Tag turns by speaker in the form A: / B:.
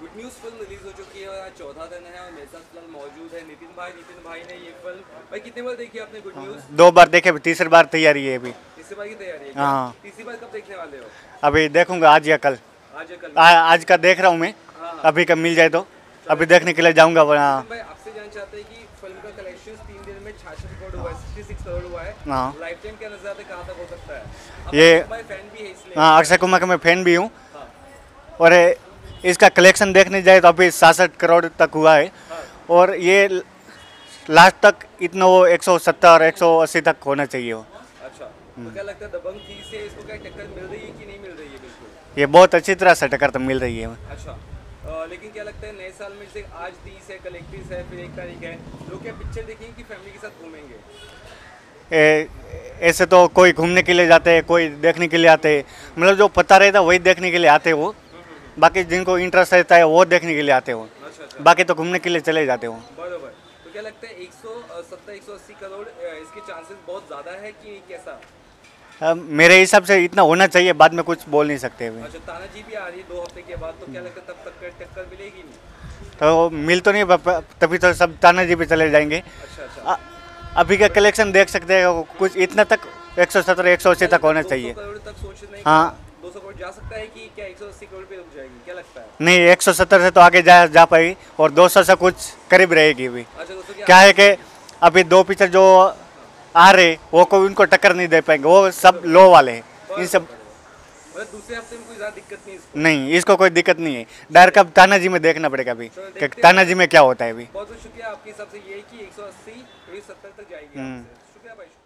A: Good news film release हो चुकी है और आज 14 दिन है और मेरे साथ फिलहाल मौजूद है नितिन भाई ने ये फिल्म भाई कितने बार देखी आपने गुड न्यूज़?
B: 2 बार देखे, तीसरी बार तैयारी है अभी।
A: तीसरी बार की तैयारी है क्या?
B: हाँ।
A: तीसरी बार कब देखने वाले हो?
B: अभी देखूंगा आज या कल।
A: आज या कल?
B: आज का देख रहा हूँ मैं।
A: हाँ।
B: अभी का मिल जाए तो अभी देखने के लिए जाऊंगा।
A: नितिन भाई आपसे जानना चाहते हैं कि फिल्म का कलेक्शन 3 दिन में 66 करोड़ हुआ है, 66 करोड़ हुआ है।
B: हाँ।
A: लाइफ टाइम क्या नजर आता है कहाँ तक हो सकता है?
B: ये
A: भाई फैन भी है इसलिए।
B: हाँ, अक्षय कुमार का मैं फैन भी हूँ।
A: हाँ।
B: और इसका कलेक्शन देखने जाए तो अभी 67 करोड़ तक हुआ है।
A: हाँ।
B: और ये लास्ट तक इतना वो 170 180 तक होना चाहिए वो।
A: अच्छा, तो क्या लगता है दबंग 3 से इसको क्या टक्कर मिल रही है कि नहीं मिल रही है? बिल्कुल
B: ये बहुत अच्छी तरह से टक्कर तो मिल रही है।
A: अच्छा। लेकिन क्या लगता है नए साल में जैसे आज 30 है, कल 31 है, फिर 1 तारीख है, लोग क्या पिक्चर देखेंगे कि फैमिली के साथ घूमेंगे?
B: ऐसे तो कोई घूमने के लिए जाते हैं, कोई देखने के लिए आते हैं। मतलब जो पता रहता है वही देखने के लिए आते हैं वो। बाकी जिनको इंटरेस्ट रहता है वो देखने के लिए आते हो।
A: अच्छा।
B: बाकी तो घूमने के लिए चले जाते हो।
A: बराबर। तो क्या लगता है 170 180 करोड़ इसके चांसेस बहुत ज़्यादा है कि कैसा?
B: मेरे हिसाब से इतना होना चाहिए, बाद में कुछ बोल नहीं सकते अभी।
A: अच्छा, तानाजी भी आ रही है 2 हफ्ते के बाद, तो क्या लगता है तब तक टक्कर मिलेगी नहीं?
B: तो मिल तो नहीं, तभी तो सब तानाजी पे चले जाएंगे।
A: अच्छा।
B: अभी का कलेक्शन देख सकते हैं, कुछ इतना तक 170 180 तक होना चाहिए।
A: 200 करोड़ तक सोच नहीं?
B: हाँ।
A: 200 करोड़ जा सकता है कि क्या 180 करोड़ पे रुक जाएगी, क्या लगता है?
B: नहीं, 170 से तो आगे जा पाएगी और 200 से कुछ करीब रहेगी अभी।
A: अच्छा दोस्तों,
B: क्या है कि अभी 2 पिक्चर जो आ रहे वो कोई उनको टक्कर नहीं दे पाएंगे, वो सब लो वाले हैं। इन सब
A: मतलब दूसरे हफ्ते में कोई ज़्यादा दिक्कत नहीं इसको?
B: नहीं, इसको कोई दिक्कत नहीं है। डायरेक्ट अब तानाजी में देखना पड़ेगा अभी कि तानाजी में क्या होता है अभी।
A: बहुत बहुत शुक्रिया। आपके हिसाब से ये है कि 180 170 तक जाएगी आपसे। शुक्रिया भाई।